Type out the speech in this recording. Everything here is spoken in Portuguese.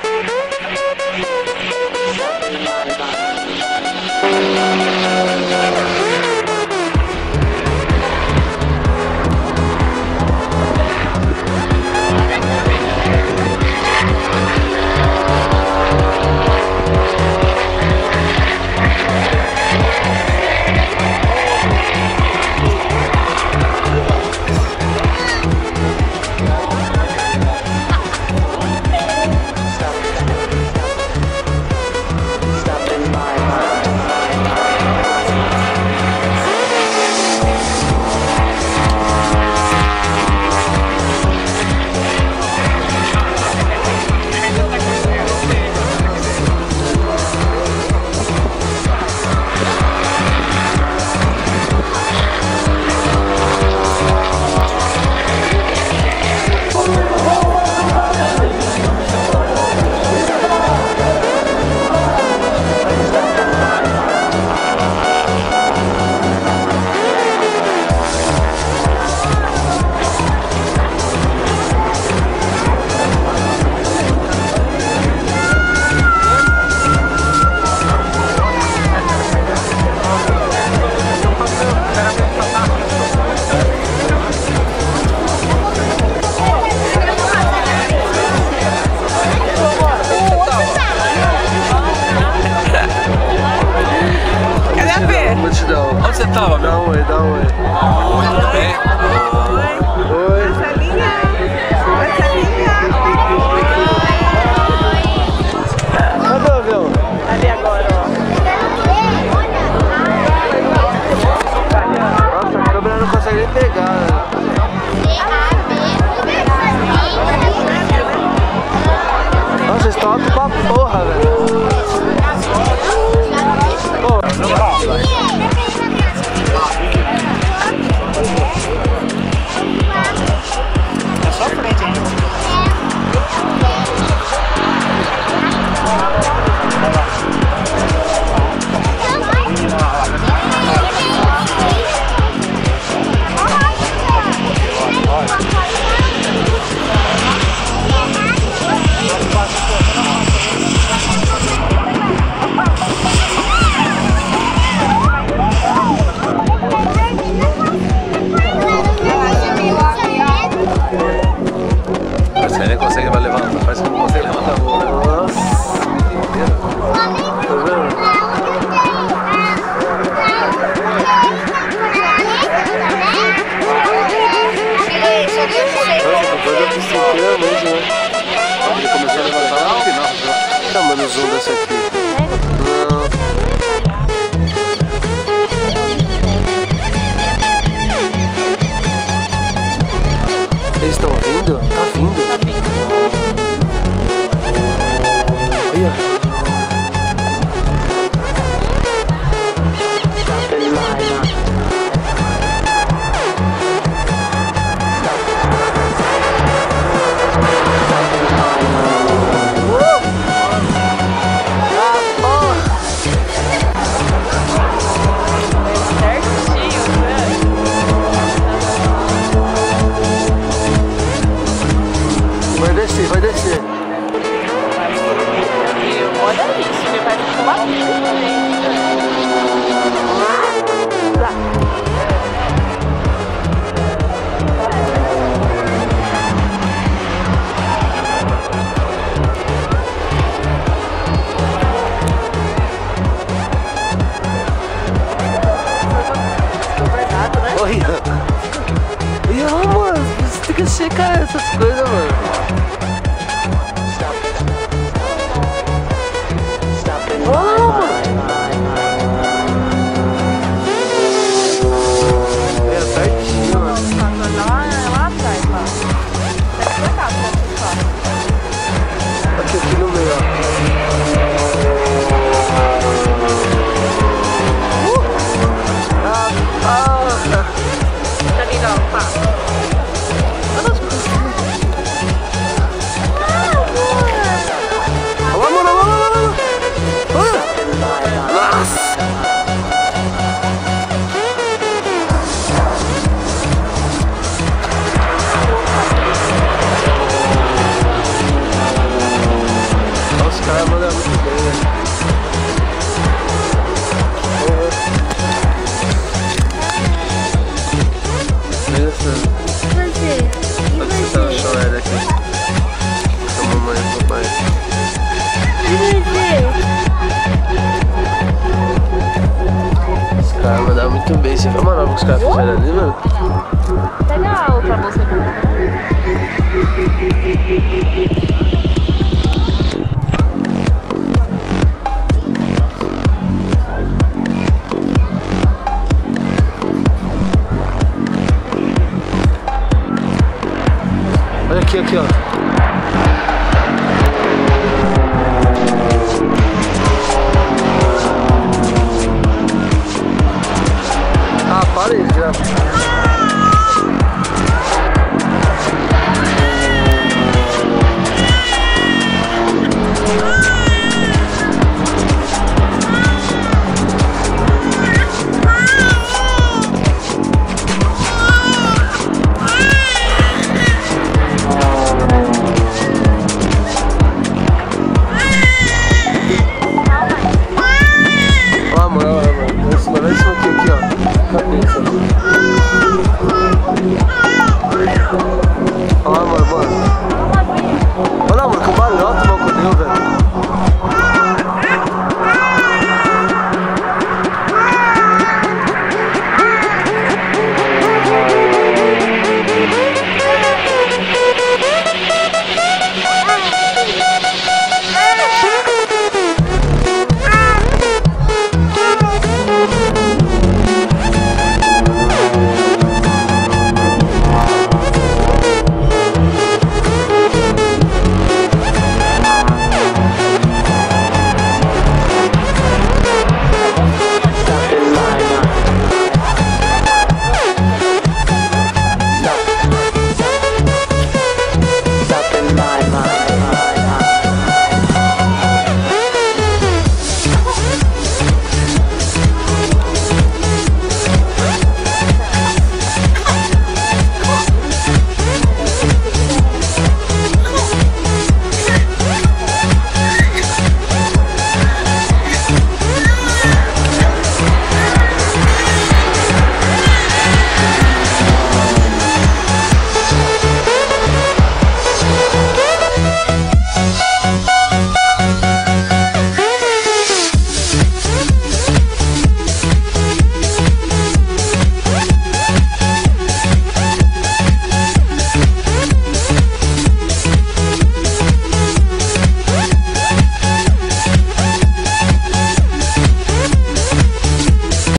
Onde você tava, meu? Dá um oi, dá um oi. Oi, tudo bem? Oi. Marcelinha. Marcelinha. Cadê o avião? Ali agora, ó. Nossa, a câmera não consegue nem pegar, né? Nossa, vocês estão alto pra porra, velho. É só frente, hein? Você nem consegue mais levantar, parece que não consegue levantar a bola. Nossa. Tá vendo? Depois da piscina inteira mesmo, né? Ele começou a levantar lá no final. Tá, mano, o zoom dessa aqui. Eles estão vindo? Tá vindo? Tá vindo. Olha. Vai descer. Olha isso, ele vai pular Olha. E mano, você tem que checar essas coisas, mano. Aqui no meio, Tá legal, pá. caras mandam muito bem, velho. Olha que você tá no chorando aqui. Com a mamãe e o papai. Os caras mandaram muito bem. Você viu a manobra que os caras fizeram ali, mano? Pega a outra bolsa aqui.